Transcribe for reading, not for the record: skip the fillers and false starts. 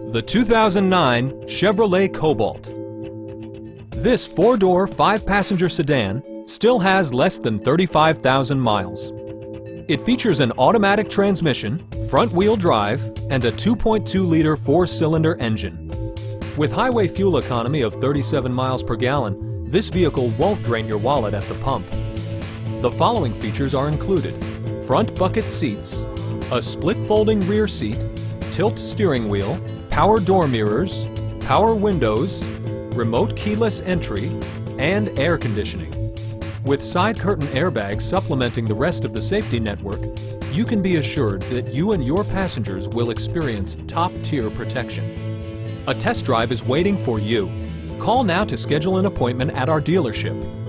The 2009 Chevrolet Cobalt. This four-door, five-passenger sedan still has less than 35,000 miles. It features an automatic transmission, front-wheel drive, and a 2.2-liter four-cylinder engine. With highway fuel economy of 37 miles per gallon, this vehicle won't drain your wallet at the pump. The following features are included: front bucket seats, a split folding rear seat, tilt steering wheel, power door mirrors, power windows, remote keyless entry, and air conditioning. With side curtain airbags supplementing the rest of the safety network, you can be assured that you and your passengers will experience top-tier protection. A test drive is waiting for you. Call now to schedule an appointment at our dealership.